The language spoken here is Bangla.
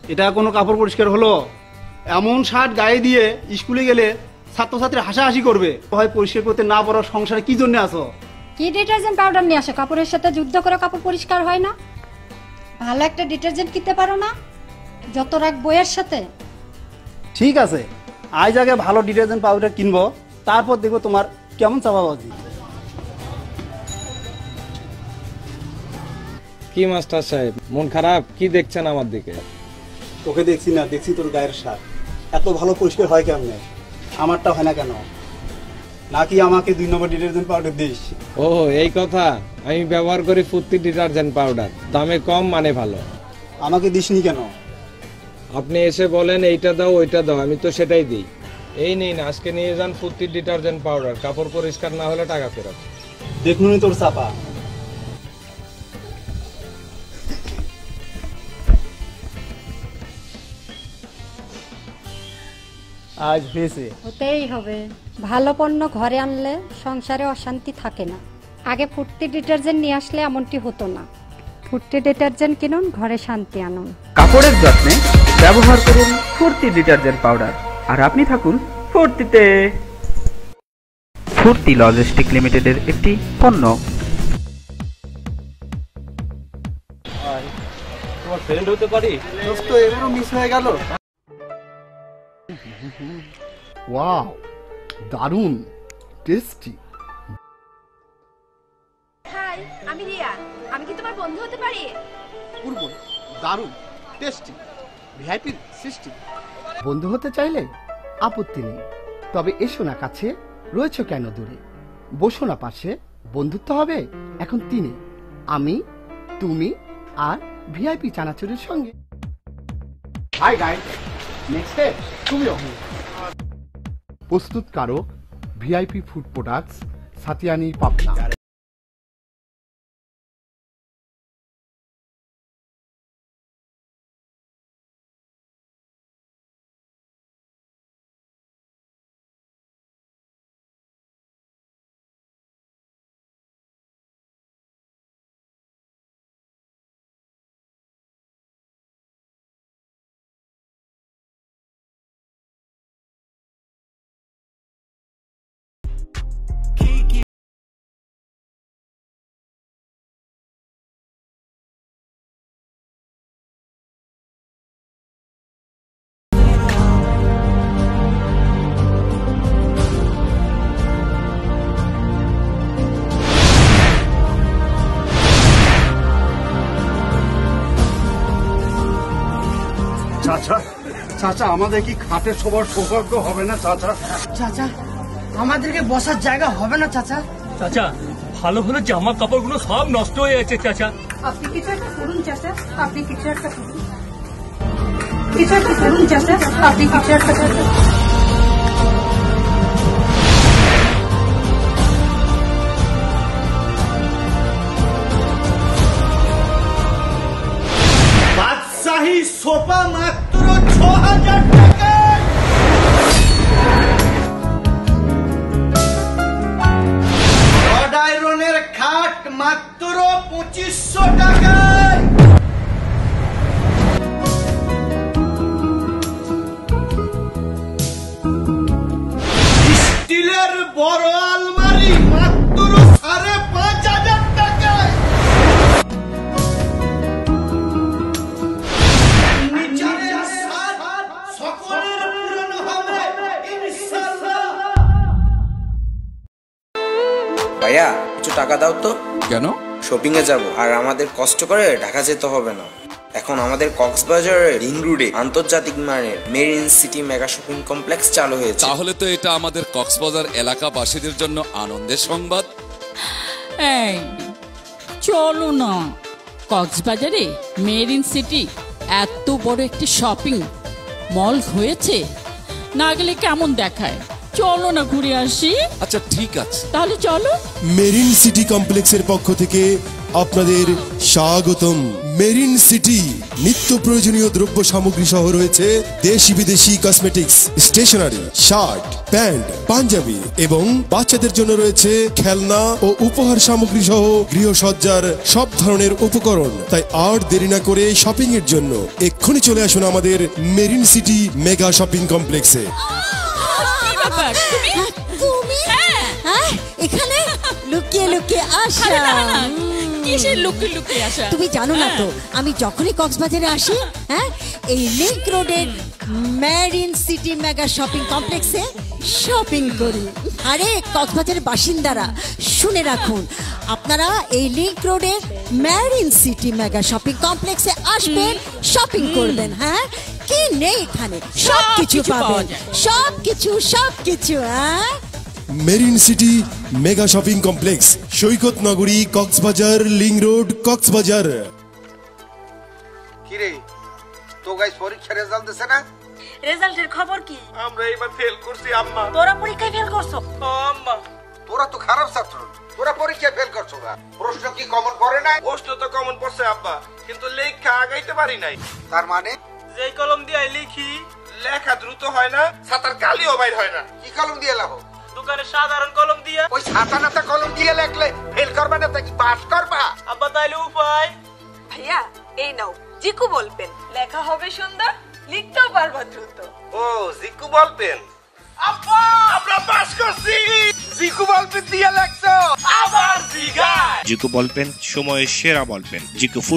এটা কোনো কাপড় পরিষ্কার হলো? এমন শার্ট গায়ে দিয়ে স্কুলে গেলে ছাত্রছাত্রী হাসাহাসি করবে। হয় পরিষ্কার করতে না পারো, সংসারে কি জন্য আসো? কি ডিটারজেন্ট পাউডার নিয়ে আসো? কাপড়ের সাথে যুদ্ধ করে কাপড় পরিষ্কার হয় না? ভালো একটা ডিটারজেন্ট কিনতে পারো না? যত রাখ বইয়ের সাথে। ঠিক আছে, আজ আগে ভালো ডিটারজেন্ট পাউডার কিনবো, তারপর দেখবো তোমার কেমন চাপাবাজি। কি মাস্টার সাহেব, মন খারাপ? কি দেখছেন আমার দিকে? তোকে দেখছি না, দেখছি তোর গায়ের শার্ট। এত ভালো পরিষ্কার হয় কেমনে? আমারটা হয় না কেন? নাকি আমাকে 2 নম্বর ডিটারজেন্ট পাউডার দিস? ও এই কথা। আমি ব্যবহার করি ফুর্তি ডিটারজেন্ট পাউডার, দামে কম মানে ভালো। আমাকে দিসনি কেন? আপনি এসে বলেন এইটা দাও ওইটা দাও, আমি তো সেটাই দিই। এই নিন, আজকে নিয়ে যান ফুর্তি ডিটারজেন্ট পাউডার। কাপড় পরিষ্কার না হলে টাকা ফেরত। দেখুনি তোর চাপা। আজ হয়েছে। হতেই হবে। ভালো পণ্য ঘরে আনলে সংসারে অশান্তি থাকে না। আগে ফুর্তি ডিটারজেন্ট নিয়ে আসলে এমনটি হতো না। ফুর্তি ডিটারজেন্ট কিনুন, ঘরে শান্তি আনুন। কাপড়ের যত্নে ব্যবহার করুন ফুর্তি ডিটারজেন্ট পাউডার, আর আপনি থাকুন ফুর্তিতে। ফুর্তি লজিস্টিক লিমিটেডের একটি পণ্য। তোমার ফ্রেন্ড হতে পারি? দোস্ত, এবারও মিস হয়ে গেল। ওয়াও, দারুণ টেস্টি। হাই, আমি রিয়া। আমি কি তোমার বন্ধু হতে পারি? পূর্ব, দারুণ টেস্টি, ভিআইপি সৃষ্টি। বন্ধু হতে চাইলে আপত্তি নেই, তবে এসো না কাছে, রয়েছে কেন দূরে। বসো না পাশে, বন্ধুত্ব হবে এখন 3-এ, আমি, তুমি আর ভিআইপি চানাচুরের সঙ্গে। হাই গাইস, নেক্সট স্টেপ তুমিও। প্রস্তুতকারক VIP food products, Satiani, Pabna. চাচা, চাচা, আমাদের কি খাটে সবার সৌভাগ্য হবে না চাচা? চাচা, আমাদেরকে বসার জায়গা হবে না চাচা। চাচা, ভালো ভালো জামা কাপড়গুলো সব নষ্ট হয়ে যাচ্ছে চাচা। আপনি কিছু একটা করুন চাচা, আপনি কিছু একটা করুন। কিছু একটা করুন চাচা, আপনি কিছু একটা করুন। বাদশাহী সোফা মাত্র 6000 টাকায়। রড আয়রনের খাট মাত্র 2500 টাকায়। স্টিলের বড় আলমারি মাত্র 5500 টাকায়। ভাইয়া, কিছু টাকা দাও তো। কেন? শপিং এ যাব, আর আমাদের কষ্ট করে ঢাকা যেতে হবে না। এখন আমাদের কক্সবাজারের রিং রোডে আন্তর্জাতিক মানের marine city mega shopping complex চালু হয়েছে। তাহলে তো এটা আমাদের কক্সবাজার এলাকাবাসীদের জন্য আনন্দের সংবাদ। এই চলো না, কক্সবাজারে মেরিন সিটি এত বড় একটি শপিং মল হয়েছে, না গেলে কেমন দেখায়। চলো না ঘুরে আসি। আচ্ছা ঠিক আছে, তাহলে চলো। মেরিন সিটি কমপ্লেক্সের পক্ষ থেকে আপনাদের স্বাগতম মেরিন সিটি। নিত্য প্রয়োজনীয় দ্রব্য সামগ্রী সহ রয়েছে দেশি বিদেশি কসমেটিক্স, স্টেশনারি, শার্ট, প্যান্ট, পাঞ্জাবি এবং বাচ্চাদের জন্য রয়েছে খেলনা ও উপহার সামগ্রী সহ গৃহসজ্জার সব ধরনের উপকরণ। তাই আর দেরি না করে শপিং এর জন্য এক্ষুনি চলে আসুন আমাদের মেরিন সিটি মেগা শপিং কমপ্লেক্সে। তুমি এখানে লুকিয়ে লুকিয়ে আসা? কিসের লুকিয়ে লুকিয়ে আসা? তুমি জানো না তো, আমি যখনই কক্সবাজারে আসি, এই লিংক রোডের মেরিন সিটি মেগা শপিং কমপ্লেক্সে শপিং করি। আরে কক্সবাজারের বাসিন্দারা শুনে রাখুন, আপনারা এই লিংক রোডের মেরিন সিটি মেগা শপিং কমপ্লেক্সে আসবেন, শপিং করবেন। কি নেই এখানে? সবকিছু পাবেন, সবকিছু। Marine city mega shopping complex, সৈকত নগরী, কক্সবাজার, লিং রোড, কক্সবাজার। কিরে তো গাইস পরীক্ষা রেজাল্ট দিছে না? রেজাল্টের খবর কি? আমরা এবার ফেল করছি আম্মা। তোরা পরীক্ষায় ফেল করছো? ও আম্মা, তোরা তো খারাপ ছাত্র, তোরা পরীক্ষায় ফেল করছো না। প্রশ্ন কি কমন পড়ে নাই? প্রশ্ন তো কমন পড়ছে আব্বা, কিন্তু লেখা আগাইতে পারি নাই। তার মানে যেই কলম দিয়ে লিখি লেখা দ্রুত হয় না, ছাতার কালিও বাইর হয় না। কি কলম দিয়ে লেখো? দোকানের সাধারণ কলম দিয়ে। ওই ছাতা নাতা কলম দিয়ে লেখলে ফেল করবে না, তা কি পাস করবা? আব্বা তাইলে উপায়? ভাইয়া এই নাও জিকু বলবেন, লেখা হবে সুন্দর, লিখতেও পারবা দ্রুত। ও জিকু বলবেন। আব্বা আমরা পাস করছি। জিকু বলবেন দিয়ে লেখছো, আবার জিগায়। জিকু বলপেন সময়ের সেরা বলপেন। জিকু